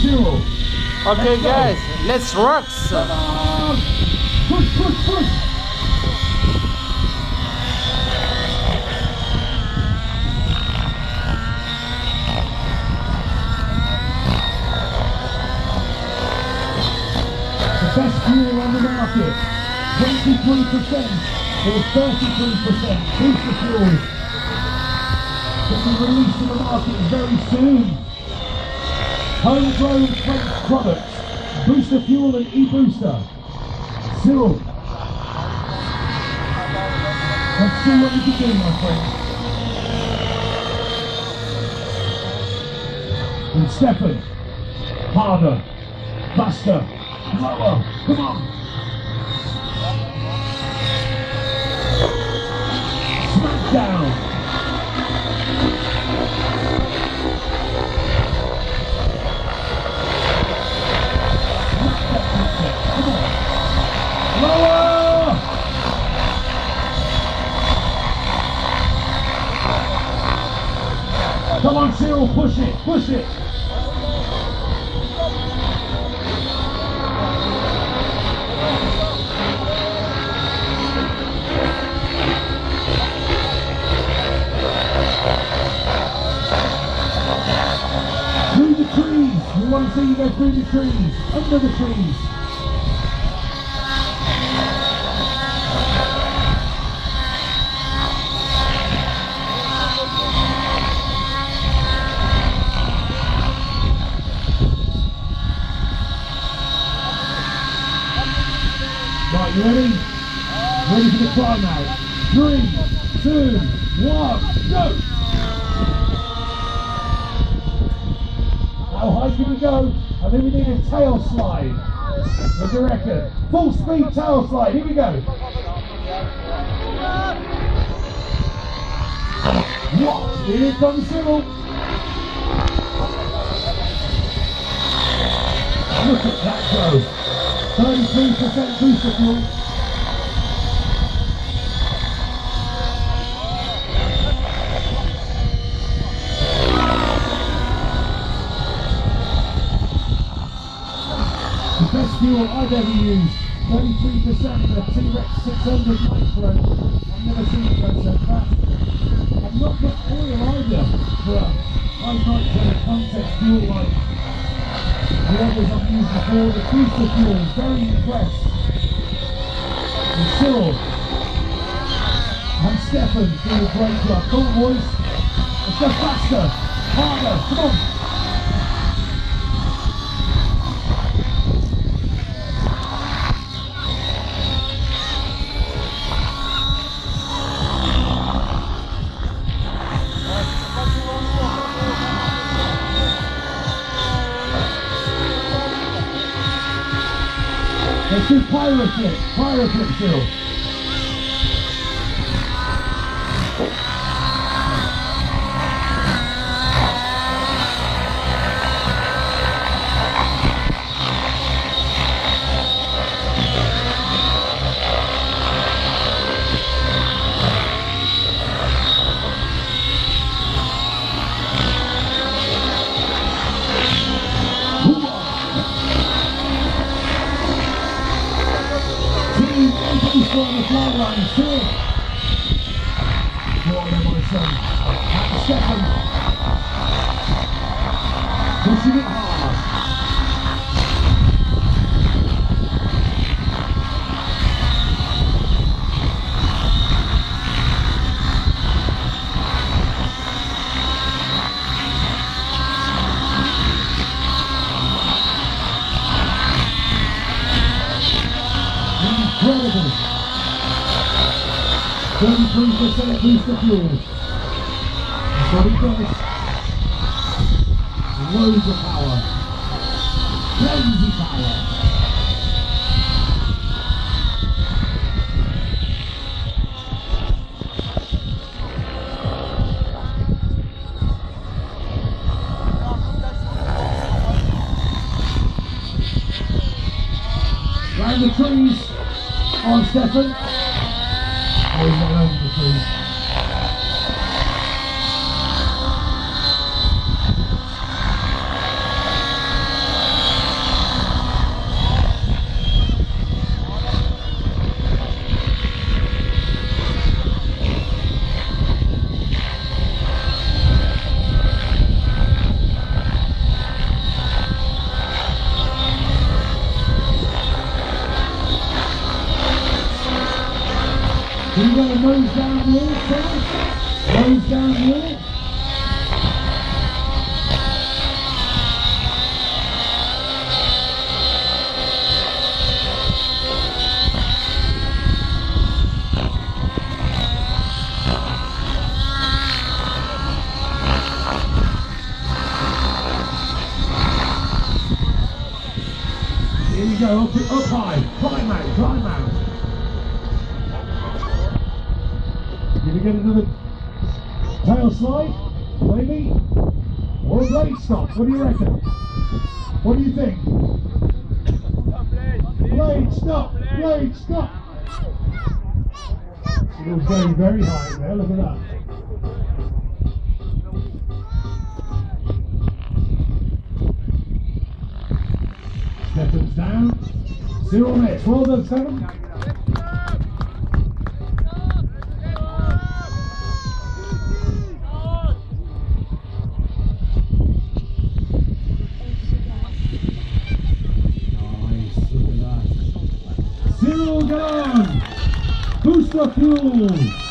Cyril. Okay, guys, let's rock. Come on. Push, push, push. The best fuel on the market. 23% or 33% booster fuel. Will be released to the market very soon. Homegrown French products, Booster Fuel and E-Booster. Cyril, let's see what you can do, my friend. And Stefan, harder, faster, lower, come on. Smack down. Lower! Come on, Cyril, push it, push it. Through the trees. We want to see you go through the trees, under the trees. Right, you ready? Ready for the climb now. 3, 2, 1, go! How high can we go? I think we need a tail slide. What do you reckon? Full speed tail slide, here we go. What? Here comes Cyril. Look at that go. 33% booster fuel. The best fuel I've ever used. 33% of T-Rex 600 Nitro. I've never seen it go so fast. I've not got oil either for a high nitro content fuel like the others I've used before. The booster fuel, very impressed. And Cyril and Stefan do a great job. Come on, boys. Let's go faster, harder, come on. Let's do pyro flip, Cyril. On the fly line, Cyril. Go on then, my son. That's Stefan. Pushing it hard. Incredible. 33% booster fuel. That's what he does. Loads of power. Crazy power. Round the trees on Stefan. Oh, he's not over the trees. you got a nose down wall, Sam? Nose down wall? Here you go, up high, climb out, climb out. Gonna get another tail slide, maybe? Or a blade stop, what do you reckon? What do you think? Blade stop, blade stop. It was going very high in there, look at that. Stephens down. 0 minutes. Well done, Stephen. Nice. Look at that. Cyril gone. Booster fuel.